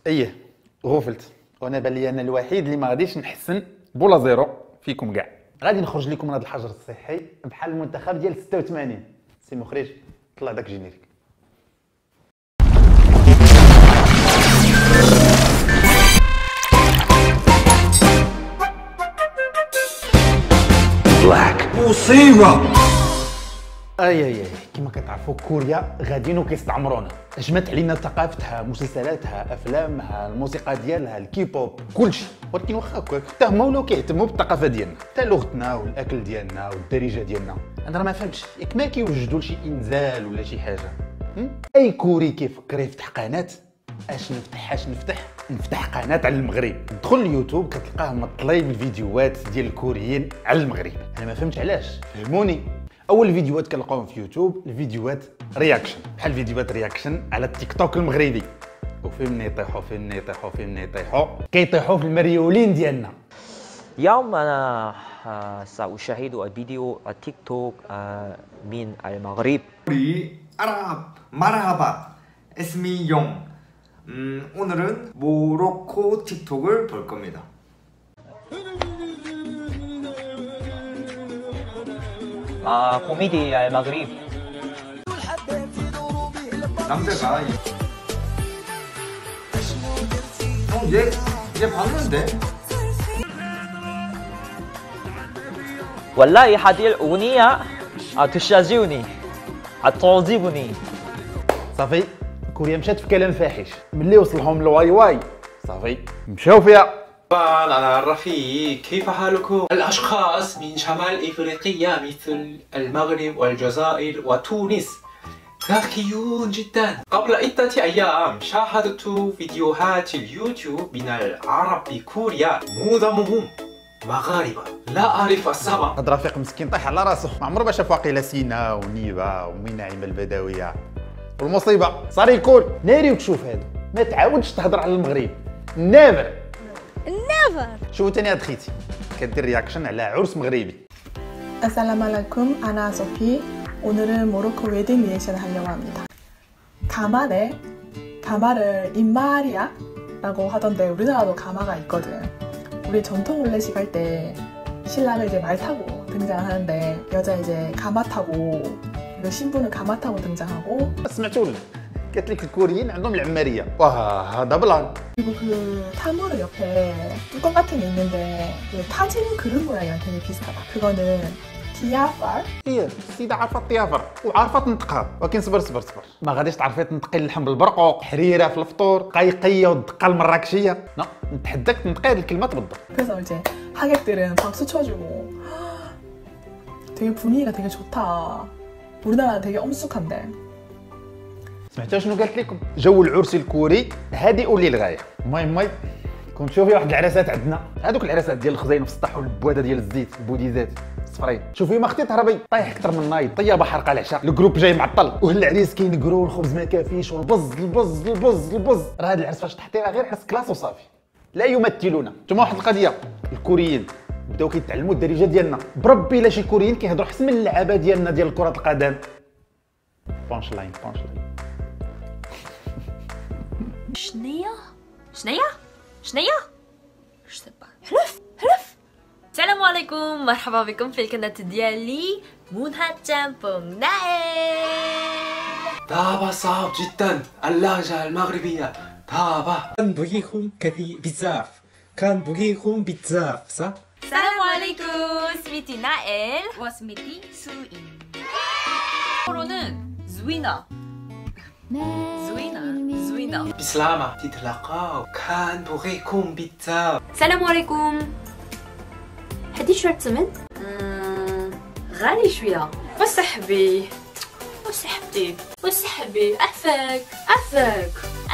ايه غفلت، وانا بان لي انا الوحيد اللي ما غاديش نحسن بولا زيرو فيكم كاع. غادي نخرج لكم من هذا الحجر الصحي بحال المنتخب ديال 86. سي مخرج طلع داك الجينيريك. بلاك مصيبة. اي كما كتعرفوا كوريا غاديين وكيستعمرونا، اجمعت علينا ثقافتها، مسلسلاتها، افلامها، الموسيقى ديالها، الكيبوب، كلشي. ولكن واخا هكاك حتى هما ولاو كيهتموا بالثقافه ديالنا، حتى لغتنا والاكل ديالنا والدارجه ديالنا. انا راه ما فهمتش ياك ما كيوجدوا لشي انزال ولا شي حاجه. اي كوري كيفكر يفتح قناه، اش نفتح قناه على المغرب. دخل اليوتيوب كتلقاه مطلي بالفيديوهات ديال الكوريين على المغرب. انا ما فهمتش علاش، فهموني. اول فيديوهات كنلقاهم في يوتيوب الفيديوهات رياكشن، بحال فيديوهات رياكشن على التيك توك المغربي. وفين يطيحوا كيطيحوا في المريولين ديالنا. اليوم أنا سأشاهد الفيديو التيك توك من المغرب. 우리 아랍 마라하바 اسمي 용. 오늘은 모로코 틱톡을 볼 겁니다. 코미디 المغرب. 남자가 얘 봤는데? والله هذه الأغنية تشجعني تعجبني. صافي كوريا مشات في كلام فاحش، ملي وصلهم الواي واي صافي مشاو فيها. أنا رفيق، كيف حالكم؟ الأشخاص من شمال إفريقيا مثل المغرب والجزائر وتونس ذكيون جدا. قبل عدة أيام شاهدت فيديوهات اليوتيوب من العرب بكوريا، معظمهم مغاربة لا أعرف السبب. هاد رفيق مسكين طيح على راسه، ما عمره ما شاف واقيلا سينا ونيبه ومناعمه البدويه. والمصيبه صار يكون ناري وتشوف هذا ما تعاودش تهضر على المغرب. نيفر. شوفوا تاني هاد خيتي كدير رياكشن على عرس مغربي. السلام عليكم. أنا صوفي. 오늘은 모로코 웨딩 리액션을 하려고 합니다. 가마를 인마리아 라고 하던데 우리나라도 가마가 있거든. 우리 전통 혼례식 할 때 신랑은 이제 말 타고 등장하는데 여자 이제 가마 타고, 그리고 신부는 가마 타고 등장하고. سمعتوا ولا قالت لك الكوريين عندهم العماريه. واه هذا بلان. 그리고 그 타모르 옆에 뚜껑 같은 게 있는데 그 타진 그릇 모양이랑 되게 비슷하다. 그거는 디아팔. هي السيده عارفه الطيافر وعارفه تنطقها، ولكن صبر ما غاديش تعرفي تنطقي اللحم بالبرقوق، حريره في الفطور، قيقيه والدقه المراكشيه. لا نتحداك تنطقي هذه الكلمات بالضبط. 그래서 이제 하객들은 박수 쳐주고 되게 분위기가 되게 좋다. 우리나라는 되게 엄숙한데. سمعتوا شنو قالت لكم؟ جو العرس الكوري هادئ للغايه. ماي كنت شوفي واحد العراسات عندنا، هذوك العراسات ديال الخزين في السطح والبواده ديال الزيت البوديزات صفرين. شوفي ما اختي تهربي طايح اكثر من نايض، طيابه حرقه العشاء، الجروب جاي معطل والعريس كينقروا والخبز ما كافيش والبز. راه هذا العرس فاش تحطيها غير عرس كلاس وصافي. لا يمثلون. ثم واحد القضيه، الكوريين بداو كيتعلموا الدارجه ديالنا. بربي الا شي كوريين كيهضروا احسن من اللعابه ديالنا ديال كره القدم. بانش لاين. شنيا؟ حلف. السلام عليكم، مرحبا بكم في القناة ديالي منى 짬뽕 نائل. دابا صعب جدا اللهجة المغربية. دابا كان بغيكم كثير بزاف صح؟ السلام عليكم، سميتي نائل وسميتي 수인. 호로는 زوينة. بسلامة تتلاقاو. كان بغيكم بزاف. السلام عليكم. هدي شوية سمن؟ غالي شوية. وصحبي عفاك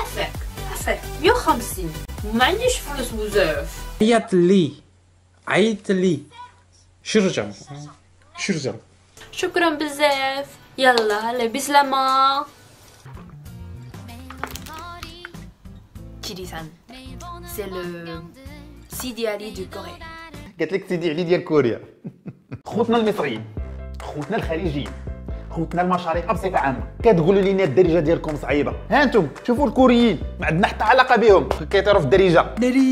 150. ما عنديش فلوس بزاف. عيط لي شرجم. شكرا بزاف. يلا بسلامة. Chirisan, c'est le Sidi Ali du Corée. قالت لك سيدي علي ديال كوريا. خوتنا المصريين، خوتنا الخليجيين، خوتنا المشارقه بصفه عامه كتقولوا لينا الدارجه ديالكم صعيبه. ها انتم شوفوا الكوريين ما عندنا حتى علاقه بهم كيطيروا في الدارجه.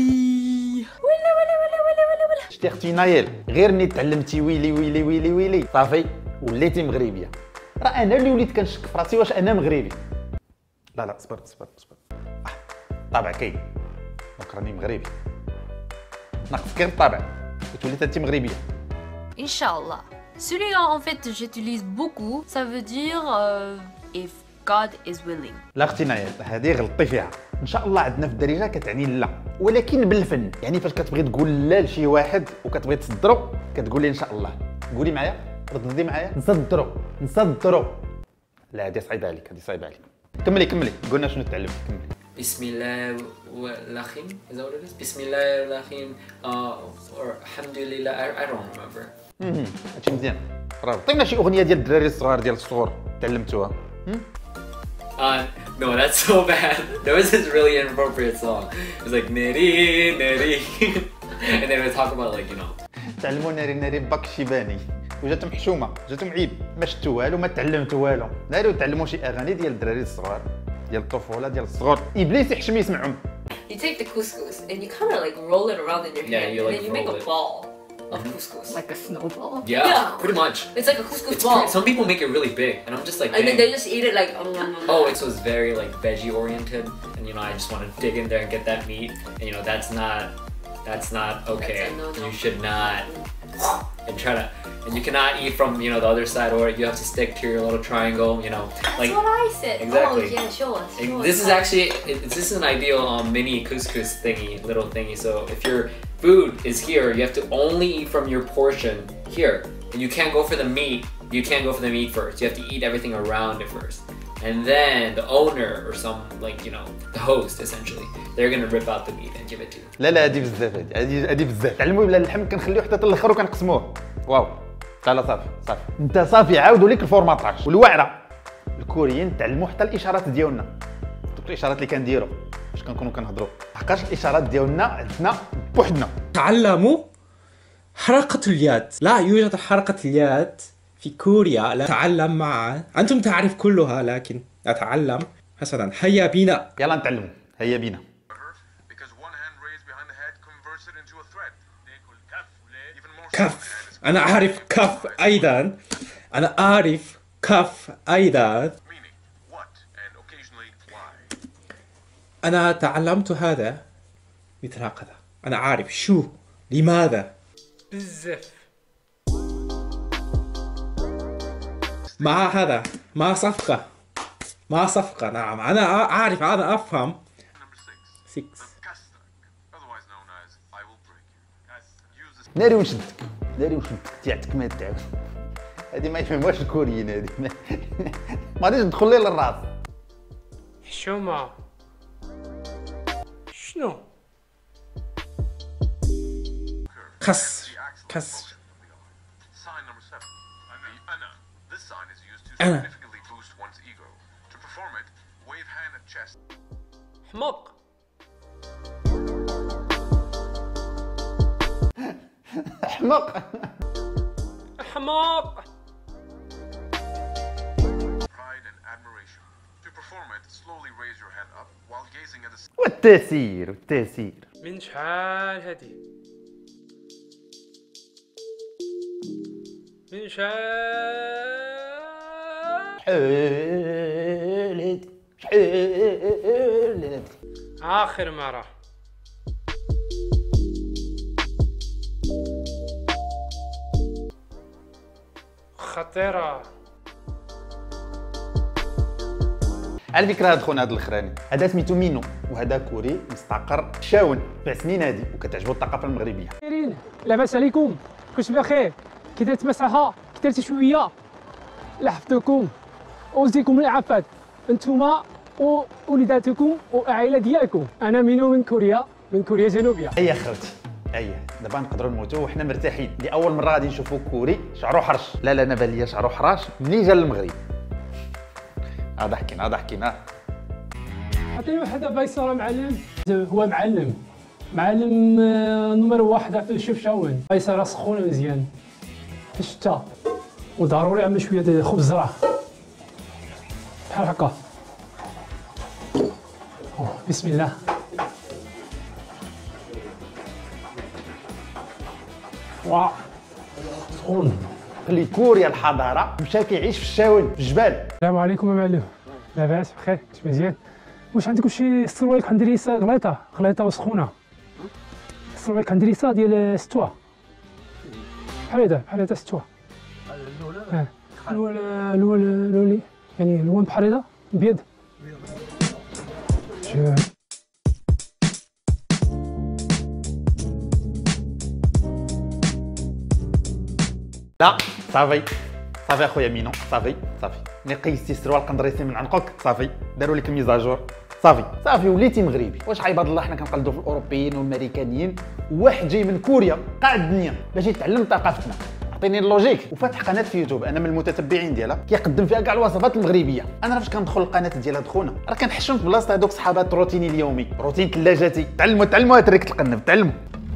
شتي اختي نايل غير ني تعلمتي ويلي ويلي ويلي ويلي صافي وليتي مغربيه. راه انا اللي وليت كنشك في راسي واش انا مغربي. لا صبر طبعا كاين دونك راني مغربي ناقص غير الطبع وتوليت انت مغربيه. Inch'Allah. Celui-là, en fait, j'utilise beaucoup. Ça veut dire if God is willing. لا اختي نايل هذه غلطتي فيها. ان شاء الله عندنا في الدارجه كتعني لا ولكن بالفن، يعني فاش كتبغي تقول لا لشي واحد وكتبغي تصدرو كتقول لي ان شاء الله. قولي معايا رددي معايا نصدرو. لا هذه صعيبه عليك كملي قلنا شنو تعلمتي كملي. بسم الله والرحيم. Is that what it is? بسم الله والرحيم. Or الحمد لله. I don't remember. هادشي مزيان. راه عطينا شي اغنيه ديال الدراري الصغار ديال الصغور تعلمتوها. No, that's so bad. There was this really inappropriate song. It was like neri, and they would talk about like, you know. تعلموا ناري باك شيباني وجاتهم حشومه جاتهم عيب ما شفتوا والو ما تعلمتوا والو. ناري تعلموا شي اغاني ديال الدراري الصغار ديال الطفوله ديال الصغور. ابليس يحشم يسمعهم. You take the couscous and you kind of like roll it around in your hand, Yeah, you and like then you make roll a it. ball of couscous. Like a snowball. Yeah, pretty much. It's like a couscous It's ball. some people make it really big, and I'm just like, And then dang. they just eat it like. Oh, it was very like veggie oriented, and you know I just want to dig in there and get that meat, and you know that's not okay. That's a no-no. You should not, and try to, and you cannot eat from you know the other side, or you have to stick to your little triangle. You know, like That's what I said. Exactly. Oh yeah, show us. this is actually this is an ideal mini couscous little thingy. So if your food is here, you have to only eat from your portion here, and you can't go for the meat. You can't go for the meat first. You have to eat everything around it first, and then the owner or some like you know the host essentially they're gonna rip out the meat and give it to you. لا هادي بزاف هادي بزاف. تعلموا بلا اللحم كنخليوه حتى الاخر وكنقسموه. واو لا صافي انت صافي عاودوا ليك الفورماطاج والوعره. الكوريين تعلموا حتى الاشارات ديالنا دوك الاشارات اللي كنديروا فاش كنكونوا كنهضروا. حقاش الاشارات ديالنا عندنا بوحدنا. تعلموا حركة اليد. لا يوجد حركة اليد في كوريا. لا تعلم معا. أنتم تعرف كلها لكن أتعلم. حسنا هيا بنا. يلا نتعلموا هيا بينا. كف. أنا أعرف كف أيضا. أنا أعرف كف أيضا. أنا تعلمت هذا مثل هكذا. أنا عارف شو لماذا. بزاف. مع هذا مع صفقة نعم. أنا أعرف أنا أفهم. 6 ناري ونشدك تاعتك ما تعاود. هادي ما يفهموهاش الكوريين هادي ما غاديش ندخل ليه للراس. حشومة. شنو؟ كسر. أنا حمق. حماق. والتأثير من شحال هادي؟ من شحال؟ شحال هادي آخر مرة. خطيرة. على فكره هاد خونا هاد الاخراني هذا سميتو مينو وهذا كوري مستقر شاون 7 سنين هادي وكتعجبو الثقافه المغربيه. لاباس عليكم؟ كلشي بخير؟ كي درت مسرحه كي درت شويه لحفتكم وزيكم العافات انتوما ووليداتكم والعائله ديالكم. انا مينو من كوريا الجنوبيه. هيا خوتي هيا دابا نقدروا نموتوا وحنا مرتاحين. لاول مره غادي نشوفوا كوري شعرو حرش. لا انا بان ليا شعرو حراش ملي جا للمغرب. هذا حكينا عطيني واحد فيصل معلم. هو معلم نمر 1 في الشفشاون. فيصل سخون مزيان في الشتاء وضروري عمل شويه خبز راه. بحال هكا. بسم الله. واو سخون. خلي كوريا الحضاره مشى كيعيش في الشاون في الجبال. السلام عليكم معلم. لاباس بخير؟ كنت مزيان. واش عندكم شي سروال كندريسه غليطه وسخونه؟ سروال كندريسه ديال ستوه بحال هذا ستوه. الاول يعني اللون بحال هذا ابيض. لا صافي اخويا مينو، صافي ملي قيستي السروال قندريسي من عنقك صافي داروا لك الميزاجور، صافي وليتي مغربي. واش عباد الله حنا كنقلدوا في الاوروبيين والامريكانيين، وواحد جاي من كوريا قاعد الدنيا باش يتعلم ثقافتنا. عطيني اللوجيك. وفاتح قناه في يوتيوب، انا من المتتبعين ديالها، كيقدم فيها كاع الوصفات المغربيه. انا فاش كندخل القناه ديالها خونا راه كنحشم في بلاصه هذوك صحابات روتيني اليومي، روتين ثلاجتي. تعلموا هاد تريك القنب، تعلموا.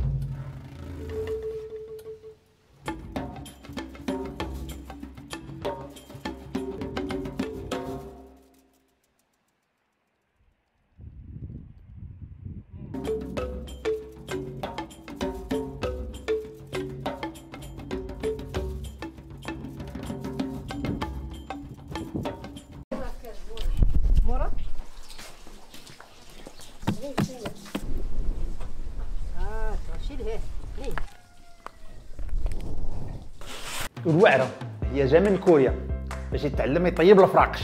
الوعره هي جا من كوريا باش يتعلم يطيب الفراقش.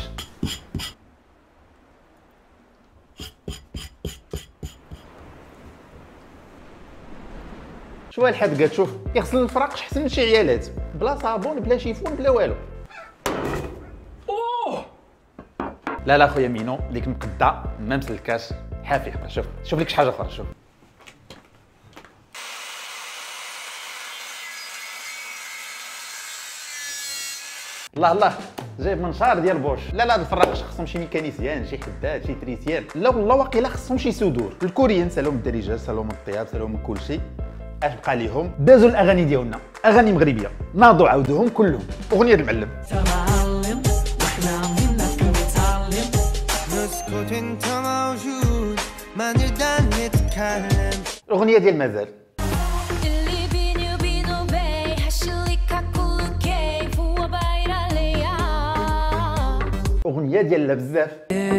شويه الحد قال شوف يغسل الفراقش حسن من شي عيالات، بلا صابون بلا شيفون بلا والو. لا خويا مينو ديك مقده ما مسلكاش حافيه. شوف لك شي حاجه اخرى. شوف الله جايب منشار ديال بوش. لا الفراقش خصهم شي ميكانيسيان، شي حداد، شي تريسيان. لا والله واقيلا خصهم شي صدور. الكوريين سالهم الدارجه، سالهم الطياب، سالهم كلشي. اش بقى ليهم؟ دازوا الاغاني ديالنا، اغاني مغربيه، ناضوا عاودوهم كلهم. اغنيه المعلم. الاغنيه ديال مازال. اغنيه ديال لا بزاف.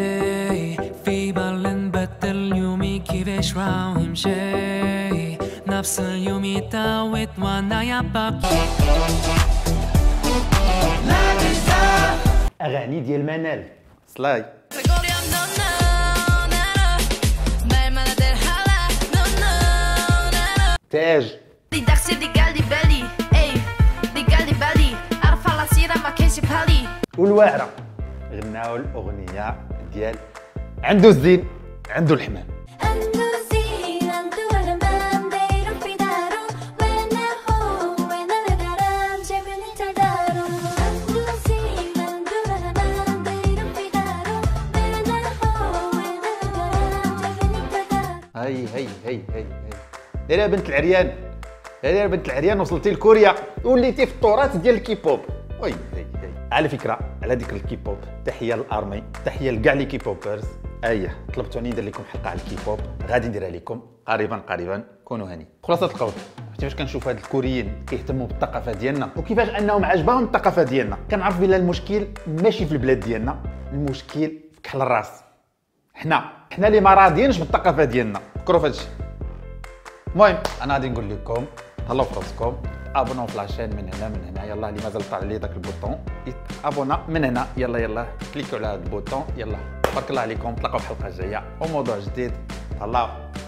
اغاني ديال منال سلاي. تاج. والواعره غناو الاغنيه ديال عنده الزين عنده الحمام. هي يا بنت العريان، يا بنت العريان، وصلتي لكوريا وليتي في التراث ديال الكيبوب. هي على فكره على ديك الكيبوب، تحيه للارمي، تحيه لكاع لي كيبوبرز. طلبتوني ندير لكم حلقه على الكيبوب، غادي نديرها لكم قريبا. كونوا هاني. خلاصه القول، كيفاش كنشوف هاد الكوريين كيهتموا بالثقافه ديالنا وكيفاش انهم عجبهم الثقافه ديالنا، كنعرف بلي المشكل ماشي في البلاد ديالنا، المشكل في كحل الراس. حنا اللي ما راضيينش بالثقافه ديالنا. فكروا في هادشي. المهم انا غادي نقول لكم تهلاو في راسكم، ابوناو في لاشين من هنا يلا. اللي مازال طالع لي داك البوطون ابونا من هنا، يلا كليكوا على هذا البوطون. يلا بارك الله عليكم، نتلاقاو في الحلقه الجايه وموضوع جديد. تهلاو.